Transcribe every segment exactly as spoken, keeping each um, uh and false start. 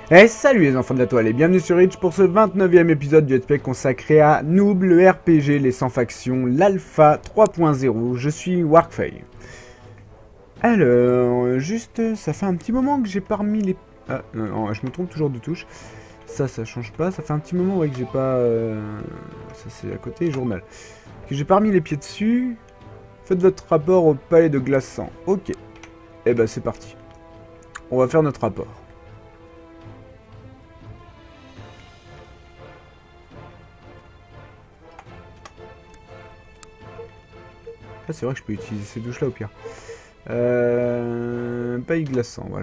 Et salut les enfants de la toile et bienvenue sur Rich pour ce vingt-neuvième épisode du Let's Play consacré à Noob, le R P G, les sans factions, l'Alpha trois point zéro. Je suis Warkfey. Alors, juste, ça fait un petit moment que j'ai pas remis les... Ah, non, je me trompe toujours de touche. Ça, ça change pas. Ça fait un petit moment ouais, que j'ai pas... Euh... Ça c'est à côté, journal. Que j'ai pas remis les pieds dessus. Faites votre rapport au palais de glaçant. Ok. Et ben c'est parti. On va faire notre rapport. Ah, c'est vrai que je peux utiliser ces douches là au pire. Euh... Paille glaçant, voilà.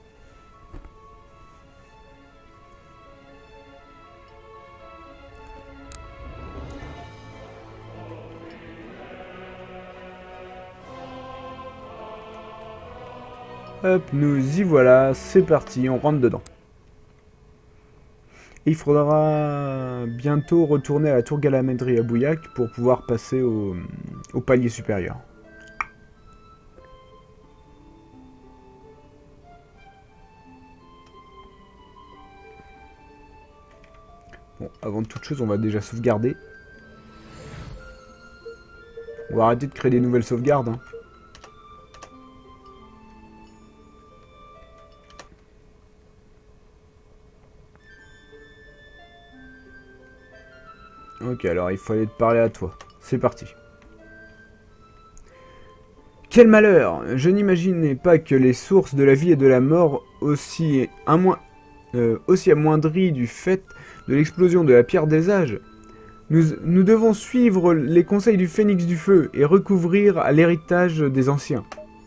Hop, nous y voilà, c'est parti, on rentre dedans. Et il faudra bientôt retourner à la tour Galamendry à Bouillac pour pouvoir passer au, au palier supérieur. Bon, avant de toute chose, on va déjà sauvegarder. On va arrêter de créer des nouvelles sauvegardes. Hein. Ok, alors il faut aller te parler à toi. C'est parti. Quel malheur! Je n'imaginais pas que les sources de la vie et de la mort, aussi, amoin... euh, aussi amoindries du fait de l'explosion de la pierre des âges. Nous, nous devons suivre les conseils du phénix du feu et recouvrir à l'héritage des anciens.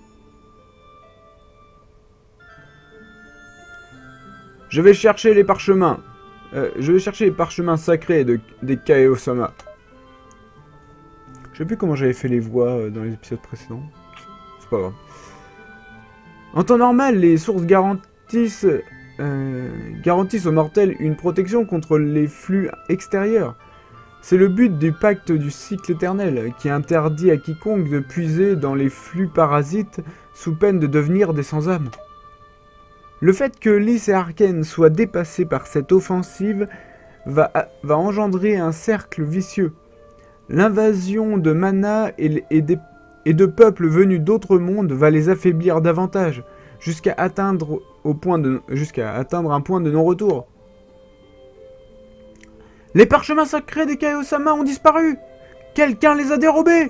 Je vais chercher les parchemins. Euh, je vais chercher les parchemins sacrés de, des Kaeosama. Je sais plus comment j'avais fait les voix euh, dans les épisodes précédents. C'est pas grave. En temps normal, les sources garantissent, euh, garantissent aux mortels une protection contre les flux extérieurs. C'est le but du pacte du cycle éternel, qui interdit à quiconque de puiser dans les flux parasites sous peine de devenir des sans-âme. Le fait que Lys et Arcane soient dépassés par cette offensive va, va engendrer un cercle vicieux. L'invasion de mana et, et, des, et de peuples venus d'autres mondes va les affaiblir davantage, jusqu'à atteindre, au point de, jusqu'à atteindre un point de non-retour. Les parchemins sacrés des Kaeosama ont disparu. Quelqu'un les a dérobés.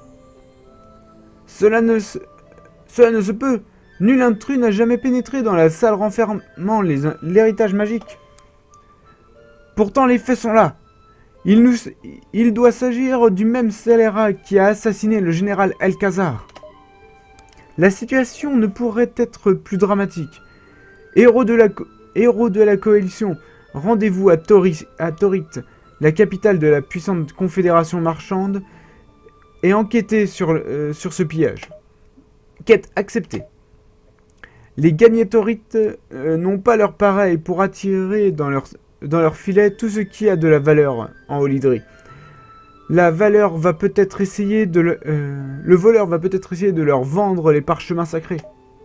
Cela ne se, cela ne se peut. Nul intrus n'a jamais pénétré dans la salle renfermant l'héritage magique. Pourtant les faits sont là. Il, nous, il doit s'agir du même scélérat qui a assassiné le général Elcazar. La situation ne pourrait être plus dramatique. Héros de la, héros de la coalition, rendez-vous à, à Torit, la capitale de la puissante confédération marchande, et enquêtez sur, euh, sur ce pillage. Quête acceptée. Les Gagnétorites euh, n'ont pas leur pareil pour attirer dans leur, dans leur filet tout ce qui a de la valeur en Olydrie. La valeur va peut-être essayer de le, euh, le voleur va peut-être essayer de leur vendre les parchemins sacrés.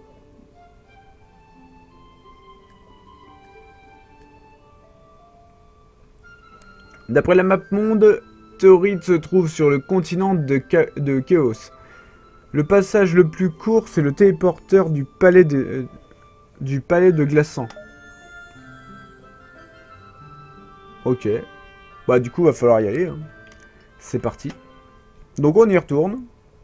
D'après la map monde, Théorite se trouve sur le continent de, de Chaos. Le passage le plus court, c'est le téléporteur du palais de, euh, du palais de glaçant. Ok. Bah du coup, va falloir y aller. Hein. C'est parti. Donc on y retourne.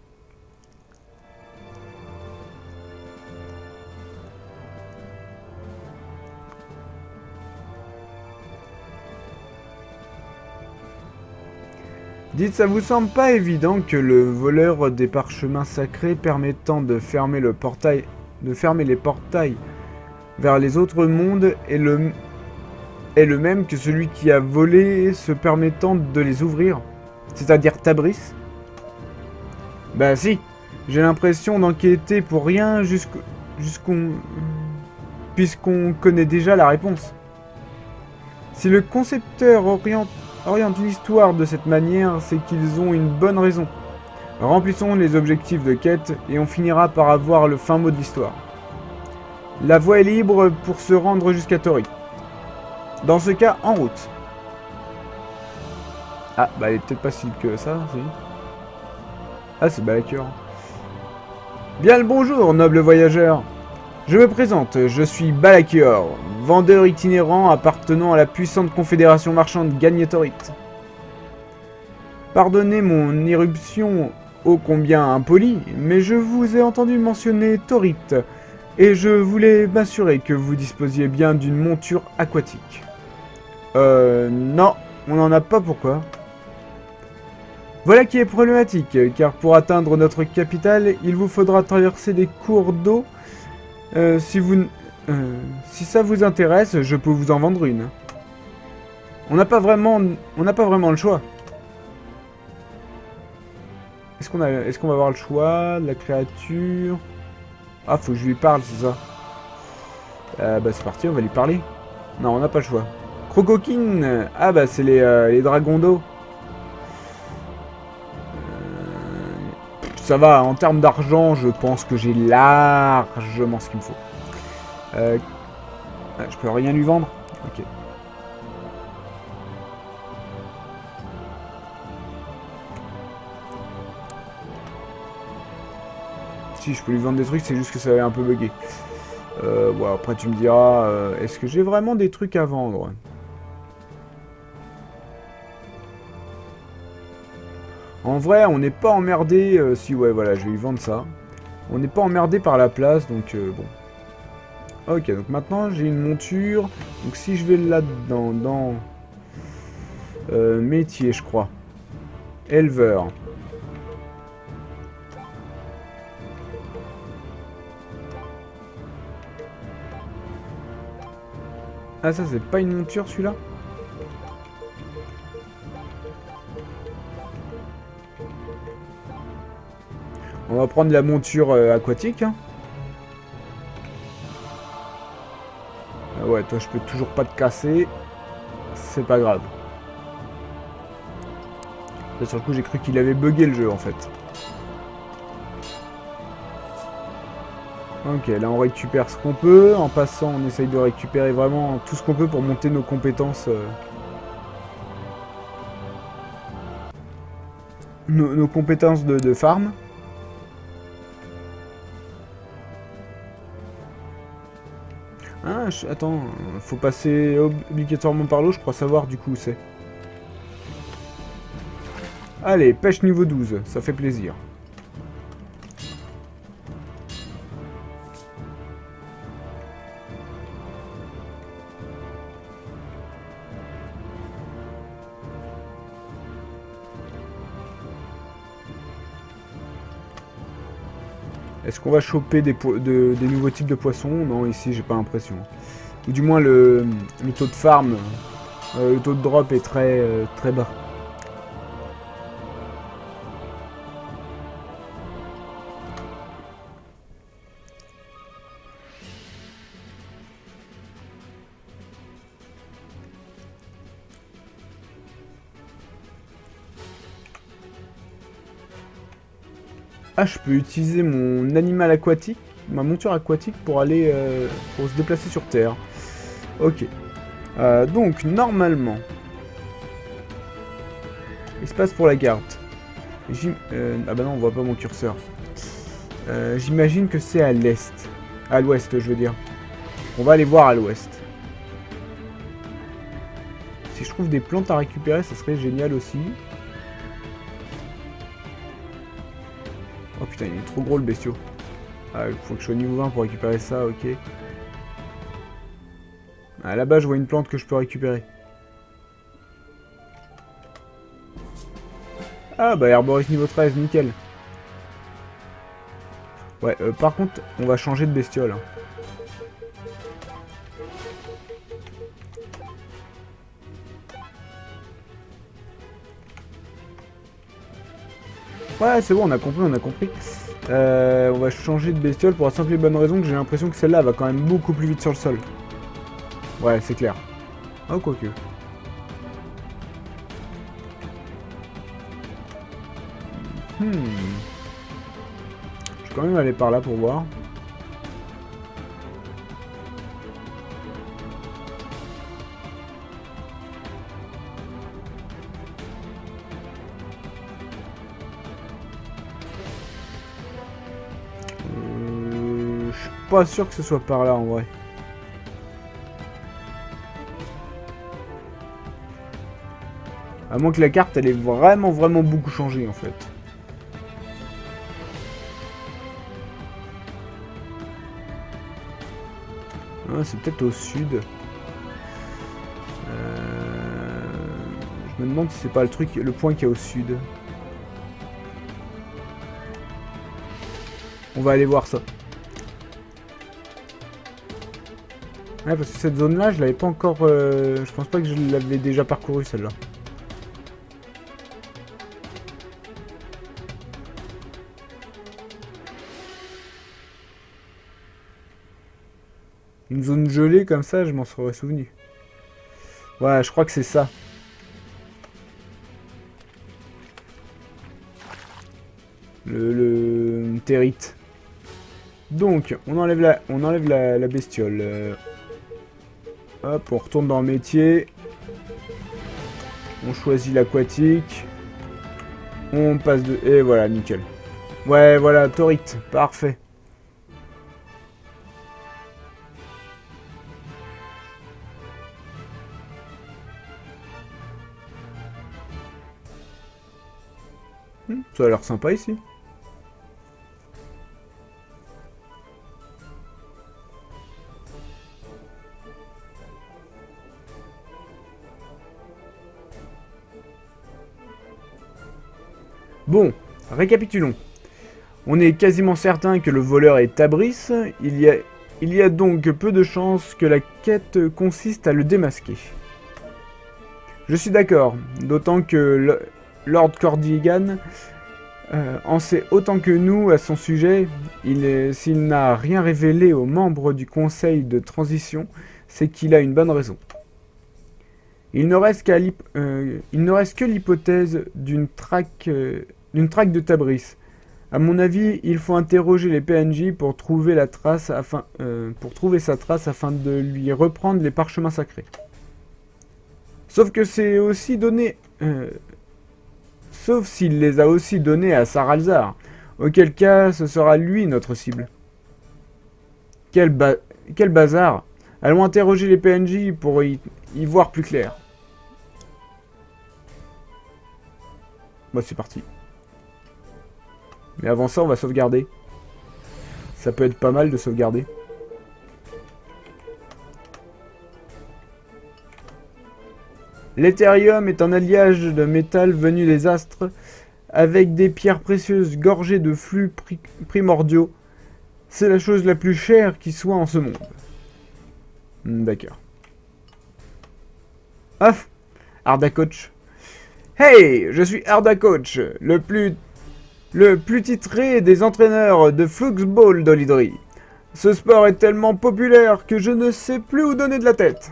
Dites, ça vous semble pas évident que le voleur des parchemins sacrés permettant de fermer le portail, de fermer les portails vers les autres mondes est le, est le même que celui qui a volé se permettant de les ouvrir, c'est-à-dire Tabris? Bah si, j'ai l'impression d'enquêter pour rien jusqu'au, jusqu'on, puisqu'on connaît déjà la réponse. Si le concepteur oriente oriente l'histoire de cette manière, c'est qu'ils ont une bonne raison. Remplissons les objectifs de quête et on finira par avoir le fin mot de l'histoire. La voie est libre pour se rendre jusqu'à Tori. Dans ce cas, en route. Ah, bah elle est peut-être pas si que ça, si. Ah, c'est Balakior. Bien le bonjour, noble voyageur. Je me présente, je suis Balakior, vendeur itinérant appartenant à la puissante confédération marchande Gagnetorite. Pardonnez mon éruption ô combien impolie, mais je vous ai entendu mentionner Torite, et je voulais m'assurer que vous disposiez bien d'une monture aquatique. Euh, non, on n'en a pas, pourquoi? Voilà qui est problématique, car pour atteindre notre capitale, il vous faudra traverser des cours d'eau. Euh, si vous, euh, si ça vous intéresse, je peux vous en vendre une. On n'a pas vraiment, on n'a pas vraiment le choix. Est-ce qu'on a, est-ce qu'on va avoir le choix de la créature? Ah, faut que je lui parle, c'est ça. Euh, bah c'est parti, on va lui parler. Non, on n'a pas le choix. Crocokine. Ah bah c'est les, euh, les dragons d'eau. Ça va, en termes d'argent, je pense que j'ai largement ce qu'il me faut. Euh, je peux rien lui vendre? Ok. Si, je peux lui vendre des trucs, c'est juste que ça avait un peu bugué. Euh, bon, après tu me diras, euh, est-ce que j'ai vraiment des trucs à vendre? En vrai, on n'est pas emmerdé. Euh, si, ouais, voilà, je vais lui vendre ça. On n'est pas emmerdé par la place, donc euh, bon. Ok, donc maintenant j'ai une monture. Donc si je vais là-dedans, dans euh, métier, je crois. Éleveur. Ah, ça, c'est pas une monture celui-là? On va prendre la monture euh, aquatique. Hein. Ah ouais, toi je peux toujours pas te casser. C'est pas grave. Là, sur le coup, j'ai cru qu'il avait bugué le jeu en fait. Ok, là on récupère ce qu'on peut. En passant, on essaye de récupérer vraiment tout ce qu'on peut pour monter nos compétences. Euh... Nos, nos compétences de, de farm. Ah, je, attends, faut passer obligatoirement par l'eau, je crois savoir du coup où c'est. Allez, pêche niveau douze, ça fait plaisir. Est-ce qu'on va choper des, de, des nouveaux types de poissons? Non, ici, j'ai pas l'impression. Ou du moins, le, le taux de farm, euh, le taux de drop est très, euh, très bas. Ah, je peux utiliser mon animal aquatique, ma monture aquatique pour aller, euh, pour se déplacer sur Terre. Ok. Euh, donc, normalement, espace pour la carte. Euh, ah bah non, on voit pas mon curseur. Euh, J'imagine que c'est à l'est. À l'ouest, je veux dire. On va aller voir à l'ouest. Si je trouve des plantes à récupérer, ça serait génial aussi. Oh putain, il est trop gros le bestiau. Ah, il faut que je sois niveau vingt pour récupérer ça, ok. Ah, là-bas, je vois une plante que je peux récupérer. Ah, bah, herboriste niveau treize, nickel. Ouais, euh, par contre, on va changer de bestiole. Ouais, c'est bon, on a compris, on a compris. Euh, on va changer de bestiole pour la simple et bonne raison que j'ai l'impression que celle-là va quand même beaucoup plus vite sur le sol. Ouais, c'est clair. Oh, quoique. Hmm. Je vais quand même aller par là pour voir. pas sûr que ce soit par là en vrai. À moins que la carte elle ait vraiment vraiment beaucoup changé en fait. Ah, c'est peut-être au sud. Euh... Je me demande si c'est pas le truc, le point qui est au sud. On va aller voir ça. Ouais, parce que cette zone-là, je l'avais pas encore... Euh... Je pense pas que je l'avais déjà parcouru celle-là. Une zone gelée comme ça, je m'en serais souvenu. Ouais, je crois que c'est ça. Le, le territe. Donc, on enlève la, on enlève la, la bestiole. Euh, hop, on retourne dans le métier. On choisit l'aquatique. On passe de... Et voilà, nickel. Ouais, voilà, Torite. Parfait. Hmm, ça a l'air sympa ici. Bon, récapitulons. On est quasiment certain que le voleur est Tabrice. Il y a, il y a donc peu de chances que la quête consiste à le démasquer. Je suis d'accord, d'autant que le, Lord Cordigan euh, en sait autant que nous à son sujet. S'il n'a rien révélé aux membres du conseil de transition, c'est qu'il a une bonne raison. Il ne reste, qu'à euh, il ne reste que l'hypothèse d'une traque, euh, d'une traque de Tabrice. À mon avis, il faut interroger les P N J pour trouver, la trace afin, euh, pour trouver sa trace afin de lui reprendre les parchemins sacrés. Sauf que c'est aussi donné... Euh, sauf s'il les a aussi donnés à Saralzar. Auquel cas, ce sera lui notre cible. Quel, ba quel bazar! Allons interroger les P N J pour y, y voir plus clair. Bon, c'est parti. Mais avant ça, on va sauvegarder. Ça peut être pas mal de sauvegarder. L'éthérium est un alliage de métal venu des astres avec des pierres précieuses gorgées de flux pri primordiaux. C'est la chose la plus chère qui soit en ce monde. D'accord. Ah, Ardacoach. Hey, je suis Ardacoach, le plus, le plus titré des entraîneurs de Fluxball d'Olydri. Ce sport est tellement populaire que je ne sais plus où donner de la tête.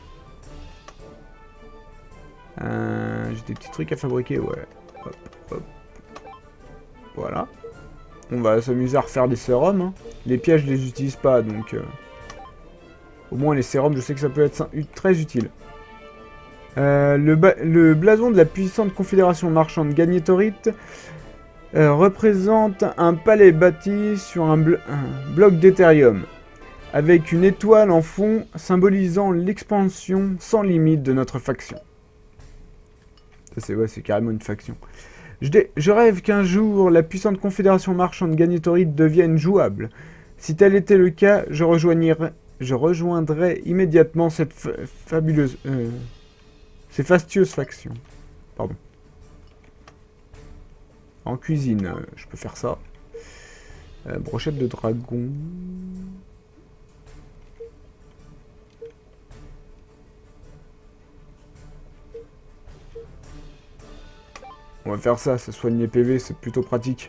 Euh, J'ai des petits trucs à fabriquer, ouais. Hop, hop. Voilà. On va s'amuser à refaire des sérums. Hein. Les pièges, je les utilise pas, donc... Euh... Au moins, les sérums, je sais que ça peut être très utile. Euh, le, le blason de la puissante confédération marchande Gagnetorite euh, représente un palais bâti sur un, blo un bloc d'éthérium, avec une étoile en fond symbolisant l'expansion sans limite de notre faction. C'est ouais, c'est carrément une faction. Je, je rêve qu'un jour, la puissante confédération marchande Gagnetorite devienne jouable. Si tel était le cas, je rejoignerais, je rejoindrais immédiatement cette fa fabuleuse... Euh, ces fastueuses factions. Pardon. En cuisine, euh, je peux faire ça. Euh, brochette de dragon... On va faire ça, ça soigne les P V, c'est plutôt pratique.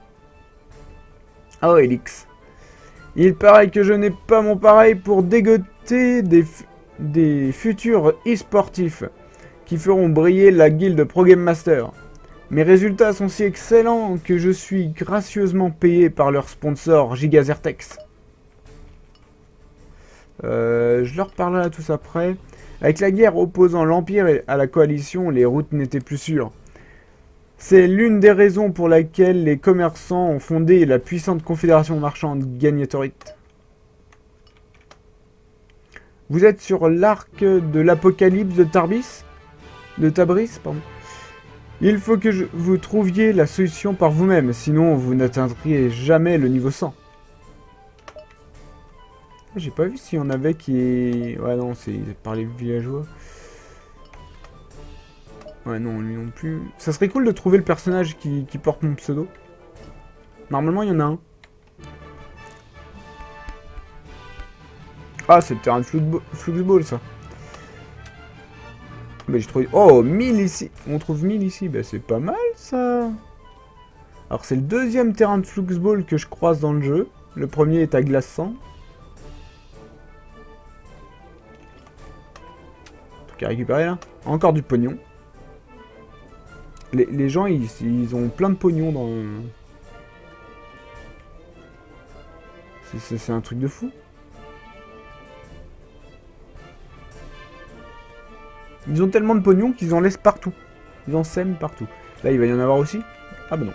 Oh, Elix. Il paraît que je n'ai pas mon pareil pour dégoter des, des futurs e-sportifs qui feront briller la guilde Pro Game Master. Mes résultats sont si excellents que je suis gracieusement payé par leur sponsor Gigazertex. Euh, je leur parlerai à tous après. Avec la guerre opposant l'Empire à la coalition, les routes n'étaient plus sûres. C'est l'une des raisons pour laquelle les commerçants ont fondé la puissante confédération marchande Gagnetorite. Vous êtes sur l'arc de l'apocalypse de Tarbis De Tabris, pardon. Il faut que je, vous trouviez la solution par vous-même, sinon vous n'atteindriez jamais le niveau cent. J'ai pas vu s'il y en avait qui... Ouais non, c'est par les villageois. Ouais non, lui non plus. Ça serait cool de trouver le personnage qui, qui porte mon pseudo. Normalement, il y en a un. Ah, c'est le terrain de Fluxball, ça. Bah, j'ai trouvé... Oh, mille ici. On trouve mille ici. Bah, c'est pas mal, ça. Alors, c'est le deuxième terrain de Fluxball que je croise dans le jeu. Le premier est à Glaçant. Truc à récupérer, là. Encore du pognon. Les, les gens, ils, ils ont plein de pognon dans... C'est un truc de fou. Ils ont tellement de pognon qu'ils en laissent partout. Ils en sèment partout. Là, il va y en avoir aussi. Ah bah non.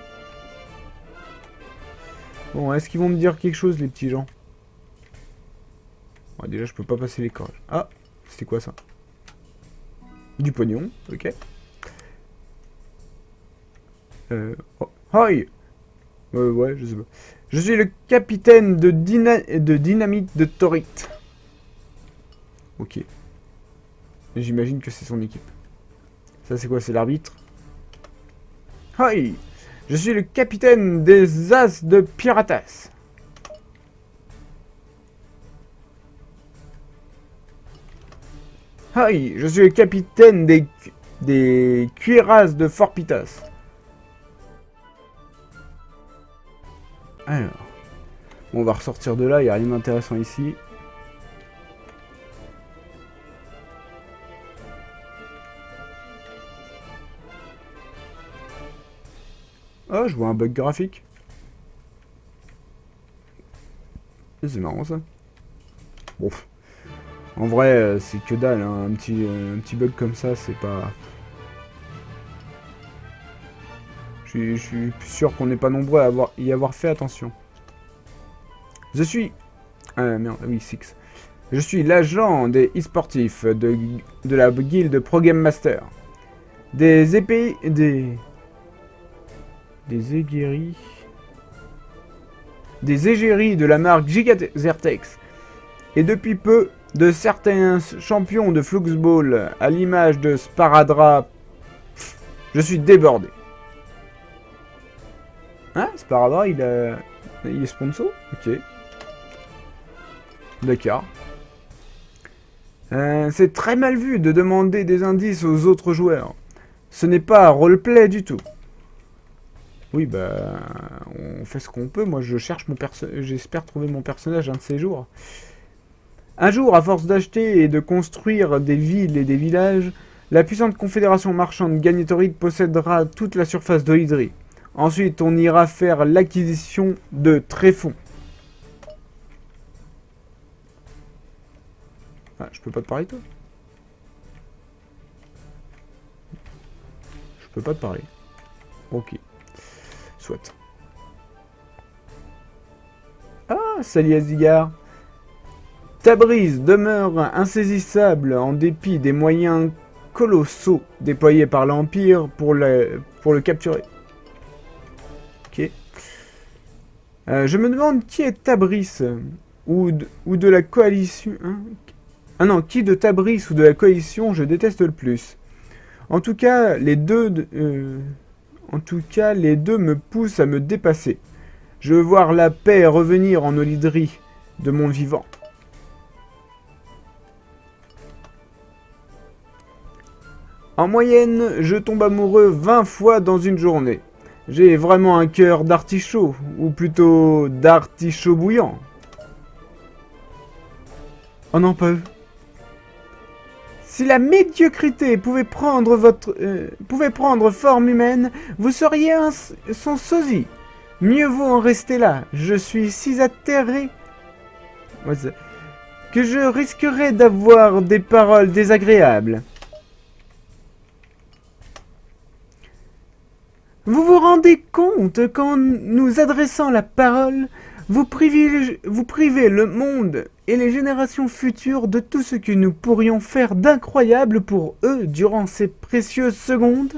Bon, est-ce qu'ils vont me dire quelque chose, les petits gens? Ouais, déjà, je peux pas passer les cordages. Ah, c'était quoi ça? Du pognon, ok. Euh... Oh, hi. Euh, ouais, je sais pas. Je suis le capitaine de, dyna de dynamite de Torite. Ok. J'imagine que c'est son équipe. Ça, c'est quoi? C'est l'arbitre. Hi. Je suis le capitaine des As de Piratas. Hi. Je suis le capitaine des, des Cuirass de Fort Pitas. Alors, bon, on va ressortir de là, il n'y a rien d'intéressant ici. Oh, je vois un bug graphique. C'est marrant ça. Bon, en vrai, c'est que dalle, hein. un, petit, un petit bug comme ça, c'est pas... Je suis sûr qu'on n'est pas nombreux à avoir, y avoir fait attention. Je suis... Ah merde, oui, Six. Je suis l'agent des e-sportifs de, de la guilde Pro Game Master. Des épées... Des... Des égéries... Des égéries de la marque Gigazertex. Et depuis peu, de certains champions de Fluxball à l'image de Sparadra. Pff, je suis débordé. Hein, Sparadra, il, a... il est sponsor? Ok. D'accord. Euh, c'est très mal vu de demander des indices aux autres joueurs. Ce n'est pas roleplay du tout. Oui, bah... On fait ce qu'on peut. Moi, je cherche mon perso... J'espère trouver mon personnage un de ces jours. Un jour, à force d'acheter et de construire des villes et des villages, la puissante confédération marchande Gagnetoride possédera toute la surface de Hydrie. Ensuite, on ira faire l'acquisition de Tréfonds. Ah, je peux pas te parler, toi? Je peux pas te parler. Ok. Soit. Ah, salut Asgard. Tabriz demeure insaisissable en dépit des moyens colossaux déployés par l'Empire pour le, pour le capturer. Ok. Euh, je me demande qui est Tabriz ou de, ou de la coalition. Hein? Ah non, qui de Tabriz ou de la coalition je déteste le plus. En tout cas, les deux, euh, en tout cas, les deux me poussent à me dépasser. Je veux voir la paix revenir en Olydrie de mon vivant. En moyenne, je tombe amoureux vingt fois dans une journée. J'ai vraiment un cœur d'artichaut, ou plutôt d'artichaut bouillant. Oh non, pas eux. Si la médiocrité pouvait prendre votre, euh, pouvait prendre forme humaine, vous seriez un, son sosie. Mieux vaut en rester là. Je suis si atterré que je risquerais d'avoir des paroles désagréables. Vous vous rendez compte qu'en nous adressant la parole, vous, vous privez le monde et les générations futures de tout ce que nous pourrions faire d'incroyable pour eux durant ces précieuses secondes?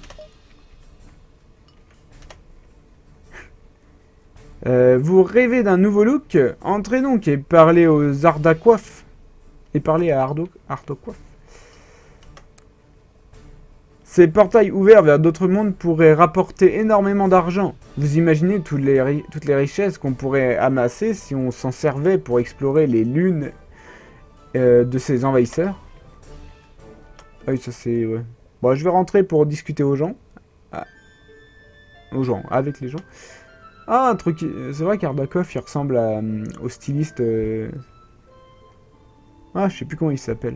Euh, vous rêvez d'un nouveau look? Entrez donc et parlez aux Ardacoif. Et parlez à Ardo, Ardocoif. Ces portails ouverts vers d'autres mondes pourraient rapporter énormément d'argent. Vous imaginez toutes les, toutes les richesses qu'on pourrait amasser si on s'en servait pour explorer les lunes euh, de ces envahisseurs? Ah oui, ça c'est... Ouais. Bon, je vais rentrer pour discuter aux gens. Ah. Aux gens, avec les gens. Ah, un truc... C'est vrai qu'Ardacoff, il ressemble à, euh, au styliste... Euh... Ah, je sais plus comment il s'appelle.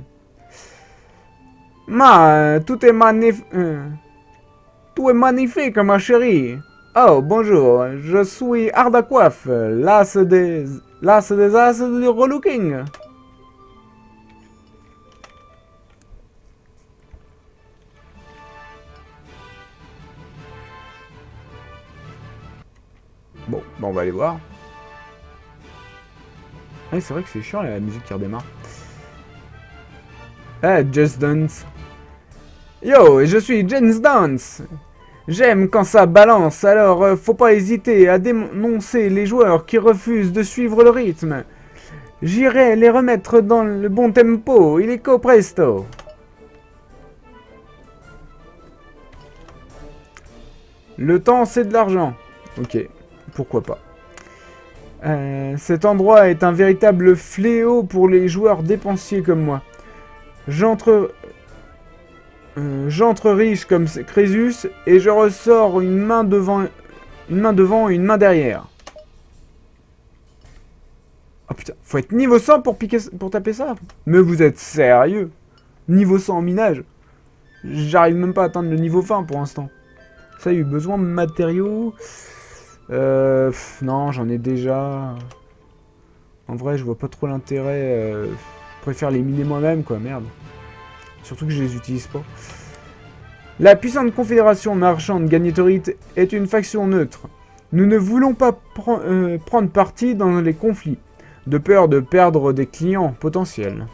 Ma, tout est magnifique. Euh, tout est magnifique, ma chérie. Oh, bonjour, je suis Ardacoif, l'as des... l'as des as du relooking. Bon, bah on va aller voir. Ah, c'est vrai que c'est chiant la musique qui redémarre. Ah, Just Dance. Yo, je suis Just Dance. J'aime quand ça balance, alors euh, faut pas hésiter à dénoncer les joueurs qui refusent de suivre le rythme. J'irai les remettre dans le bon tempo, illico presto. Le temps, c'est de l'argent. Ok, pourquoi pas. Euh, cet endroit est un véritable fléau pour les joueurs dépensiers comme moi. J'entre... Euh, J'entre riche comme Crésus et je ressors une main devant, une main devant et une main derrière. Oh putain, faut être niveau cent pour, piquer, pour taper ça? Mais vous êtes sérieux? Niveau cent en minage? J'arrive même pas à atteindre le niveau vingt pour l'instant. Ça, il y a eu besoin de matériaux. Euh, pff, non, j'en ai déjà. En vrai, je vois pas trop l'intérêt. Euh, je préfère les miner moi-même, quoi, merde. Surtout que je les utilise pas. La puissante confédération marchande Gagnetorite est une faction neutre. Nous ne voulons pas pre euh, prendre parti dans les conflits, de peur de perdre des clients potentiels.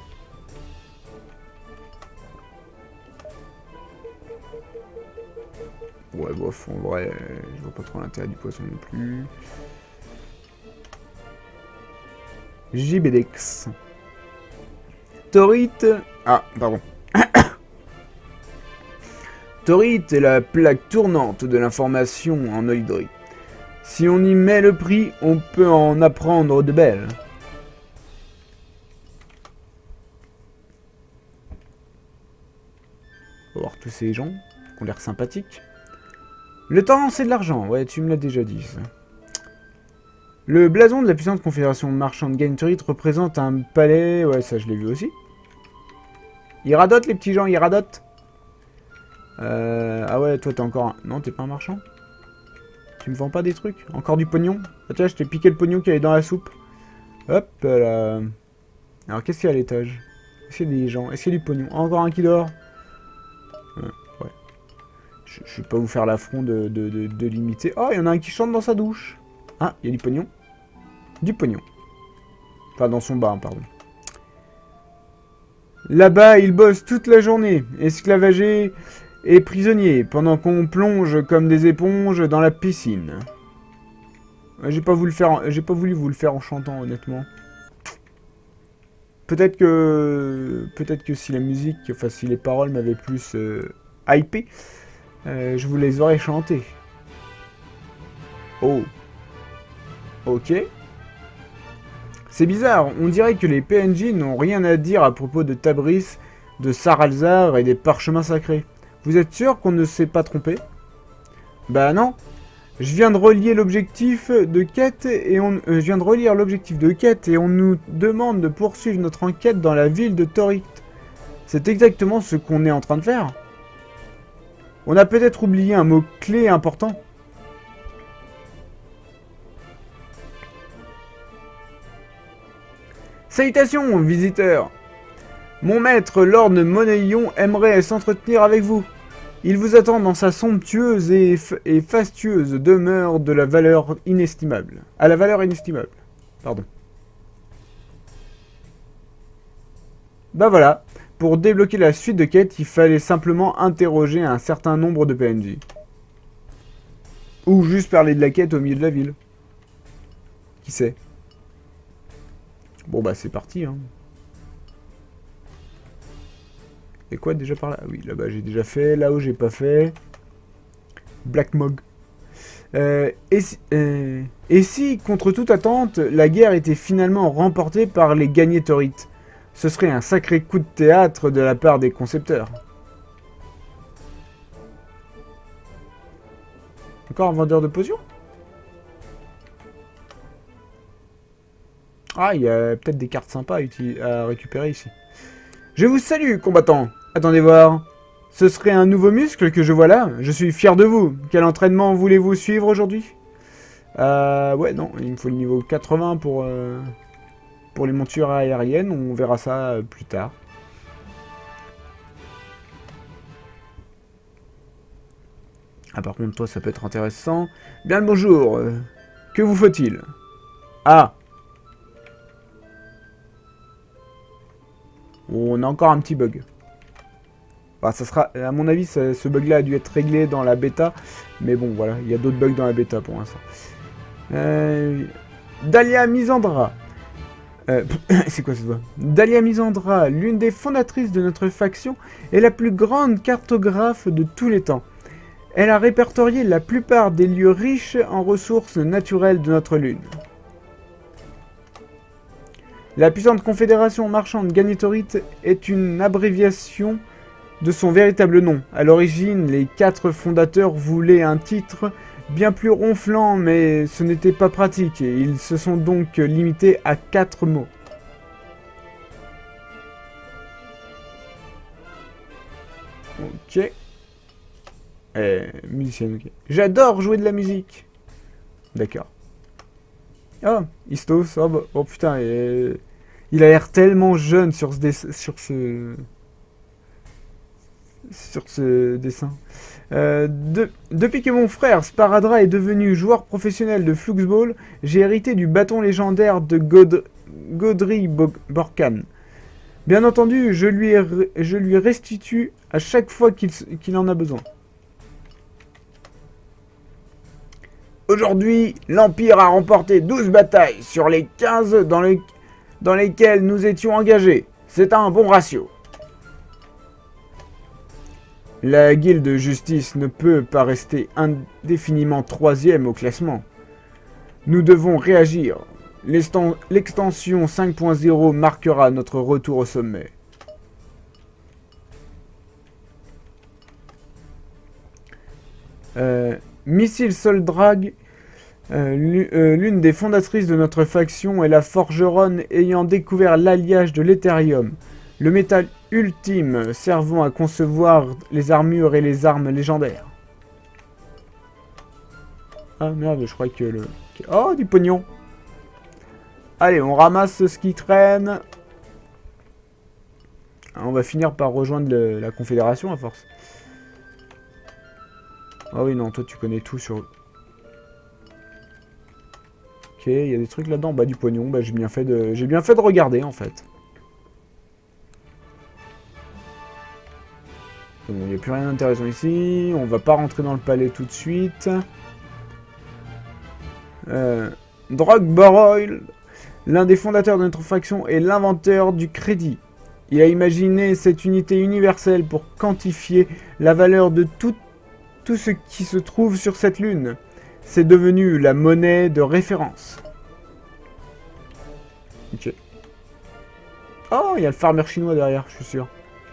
Ouais, bof, en vrai, je vois pas trop l'intérêt du poisson non plus. J B D X. Torite... Ah, pardon. Torite est la plaque tournante de l'information en Oidori. Si on y met le prix, on peut en apprendre de belles. On va voir tous ces gens qui ont l'air sympathiques. Le temps, c'est de l'argent. Ouais, tu me l'as déjà dit, ça. Le blason de la puissante confédération marchande Gagnetorite représente un palais... Ouais, ça, je l'ai vu aussi. Ils radotent, les petits gens, ils radotent. Euh... Ah ouais, toi, t'es encore un... Non, t'es pas un marchand? Tu me vends pas des trucs? Encore du pognon? Ah tiens, je t'ai piqué le pognon qui allait dans la soupe. Hop là. Alors, qu'est-ce qu'il y a à l'étage? Est-ce qu'il y a des gens? Est-ce qu'il y a du pognon? Encore un qui dort? euh, Ouais. Je, je vais pas vous faire l'affront de, de, de, de limiter. Oh, il y en a un qui chante dans sa douche. Ah, il y a du pognon. Du pognon. Enfin, dans son bar, pardon. Là-bas, ils bossent toute la journée, esclavagés et prisonniers, pendant qu'on plonge comme des éponges dans la piscine. J'ai pas voulu le faire, j'ai pas voulu vous le faire en chantant, honnêtement. Peut-être que, peut-être que si la musique, enfin si les paroles m'avaient plus euh, hypé, euh, je vous les aurais chantées. Oh. Ok. C'est bizarre, on dirait que les P N J n'ont rien à dire à propos de Tabris, de Saralzar et des parchemins sacrés. Vous êtes sûr qu'on ne s'est pas trompé? Bah non. Je viens de relier l'objectif de quête et on... Euh, je viens de relire l'objectif de quête et on nous demande de poursuivre notre enquête dans la ville de Torite. C'est exactement ce qu'on est en train de faire. On a peut-être oublié un mot-clé important. Salutations, visiteurs. Mon maître, Lord Monéillon, aimerait s'entretenir avec vous. Il vous attend dans sa somptueuse et, et fastueuse demeure de la valeur inestimable. À la valeur inestimable. Pardon. Bah voilà. Pour débloquer la suite de quêtes, il fallait simplement interroger un certain nombre de P N J. Ou juste parler de la quête au milieu de la ville. Qui sait? Bon bah c'est parti hein. Et quoi déjà par là? Ah oui, là-bas j'ai déjà fait, là-haut j'ai pas fait. Black Mog. Euh, et, si, euh, et si, contre toute attente, la guerre était finalement remportée par les Gagnétorites? Ce serait un sacré coup de théâtre de la part des concepteurs. Encore un vendeur de potions? Ah, il y a peut-être des cartes sympas à, à récupérer ici. Je vous salue, combattants. Attendez voir. Ce serait un nouveau muscle que je vois là. Je suis fier de vous. Quel entraînement voulez-vous suivre aujourd'hui? Euh, ouais, non, il me faut le niveau quatre-vingts pour, euh, pour les montures aériennes. On verra ça euh, plus tard. Ah, par contre, toi, ça peut être intéressant. Bien le bonjour. Euh, que vous faut-il? Ah. On a encore un petit bug. Bah, ça sera, à mon avis, ça, ce bug-là a dû être réglé dans la bêta. Mais bon, voilà, il y a d'autres bugs dans la bêta pour l'instant. Euh, Dahlia Misandra. Euh, C'est quoi cette voix? Dahlia Misandra, l'une des fondatrices de notre faction, est la plus grande cartographe de tous les temps. Elle a répertorié la plupart des lieux riches en ressources naturelles de notre lune. La puissante confédération marchande Gagnétorite est une abréviation de son véritable nom. À l'origine, les quatre fondateurs voulaient un titre bien plus ronflant, mais ce n'était pas pratique, et ils se sont donc limités à quatre mots. Ok. Euh, musicienne, ok. J'adore jouer de la musique. D'accord. Ah, Istos, oh, bah, oh putain, et... il a l'air tellement jeune sur ce dessin, sur ce... sur ce dessin. Euh, de... Depuis que mon frère Sparadra est devenu joueur professionnel de Fluxball, j'ai hérité du bâton légendaire de God... Godry Bo... Borkan. Bien entendu, je lui, re... je lui restitue à chaque fois qu'il qu'il en a besoin. Aujourd'hui, l'Empire a remporté douze batailles sur les quinze dans, les... dans lesquelles nous étions engagés. C'est un bon ratio. La guilde de justice ne peut pas rester indéfiniment troisième au classement. Nous devons réagir. L'extension cinq point zéro marquera notre retour au sommet. Euh, Missile Soldrag, euh, l'une des fondatrices de notre faction, est la forgeronne ayant découvert l'alliage de l'éthérium, le métal ultime servant à concevoir les armures et les armes légendaires. Ah merde, je crois que le... Oh, du pognon. Allez, on ramasse ce qui traîne. On va finir par rejoindre le, la Confédération à force. Ah oui, non, toi tu connais tout sur... Ok, il y a des trucs là-dedans. Bah, du pognon. Bah, j'ai bien fait de... J'ai bien fait de regarder, en fait. Bon, il n'y a plus rien d'intéressant ici. On va pas rentrer dans le palais tout de suite. Euh... Drog Boroil, l'un des fondateurs de notre faction, est l'inventeur du crédit. Il a imaginé cette unité universelle pour quantifier la valeur de tout, tout ce qui se trouve sur cette lune. C'est devenu la monnaie de référence. Ok. Oh, il y a le farmer chinois derrière, je suis sûr.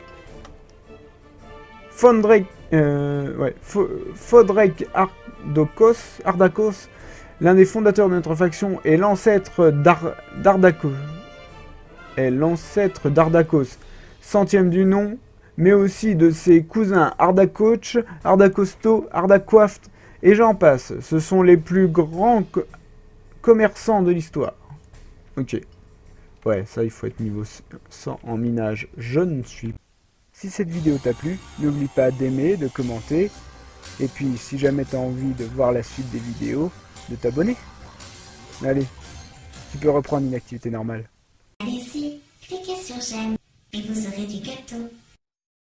Fondrek, euh, ouais, Fodrek Ardakos, Ardakos, l'un des fondateurs de notre faction, est l'ancêtre d'Ardakos. Est l'ancêtre d'Ardakos, centième du nom, mais aussi de ses cousins Ardakoch, Ardakosto, Ardaquaft, et j'en passe. Ce sont les plus grands co commerçants de l'histoire. Ok. Ouais, ça, il faut être niveau cent en minage. Je ne suis pas. Si cette vidéo t'a plu, n'oublie pas d'aimer, de commenter. Et puis, si jamais tu as envie de voir la suite des vidéos, de t'abonner. Allez, tu peux reprendre une activité normale. Allez-y, cliquez sur j'aime. et vous aurez du gâteau.